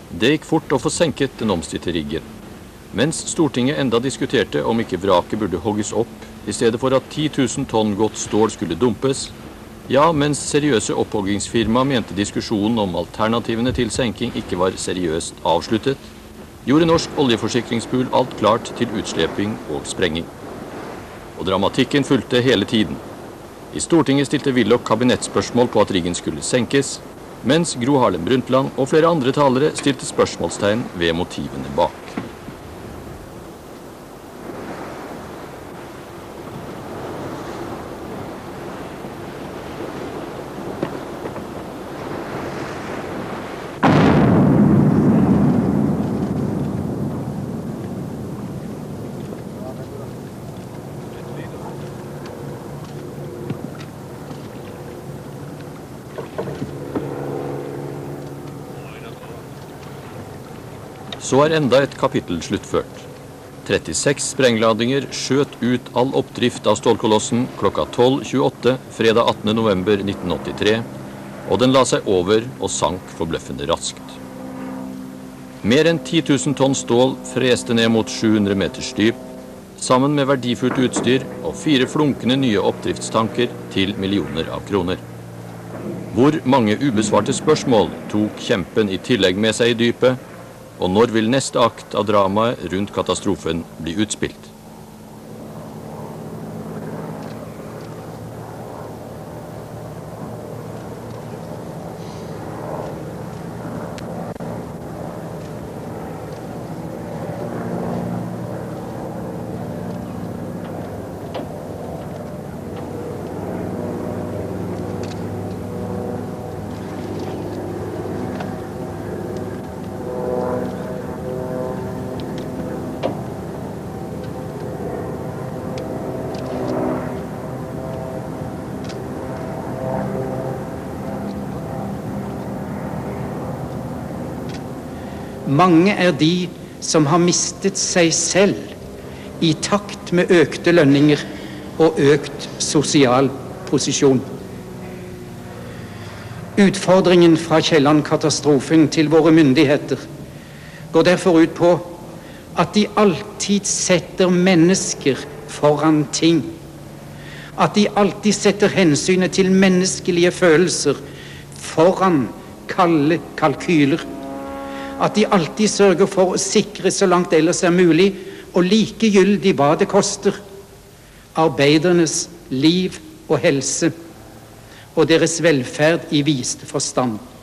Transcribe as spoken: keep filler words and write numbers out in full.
Det gikk fort å få senket den omstridte riggen. Mens Stortinget enda diskuterte om ikke vraket burde hogges opp, i stedet for at ti tusen tonn godt stål skulle dumpes, ja, mens seriøse opphoggingsfirma mente diskusjonen om alternativene til senking ikke var seriøst avsluttet, gjorde Norsk oljeforsikringspool alt klart til utsleping og sprenging. Og dramatikken fulgte hele tiden. I Stortinget stilte Willoch kabinettspørsmål på at riggen skulle senkes, mens Gro Harlem Brundtland og flere andre talere stilte spørsmålstegn ved motivene bak. Så er enda et kapittel sluttført. trettiseks sprengladinger skjøt ut all oppdrift av stålkolossen klokka tolv tjueåtte fredag attende november nitten åttitre, og den la seg over og sank forbløffende raskt. Mer enn ti tusen tonn stål freste ned mot sju hundre meters dyp, sammen med verdifullt utstyr og fire flunkende nye oppdriftstanker til millioner av kroner. Hvor mange ubesvarte spørsmål tok kjempen i tillegg med seg i dypet, og når vil neste akt av dramaet rundt katastrofen bli utspilt? Mange er de som har mistet seg selv i takt med økte lønninger og økt sosial posisjon. Utfordringen fra Kielland-katastrofen til våre myndigheter går derfor ut på at de alltid setter mennesker foran ting. At de alltid setter hensynet til menneskelige følelser foran kalde kalkyler. At de alltid sørger for å sikre så langt ellers er mulig, og likegyldig hva det koster, arbeidernes liv og helse, og deres velferd i viste forstand.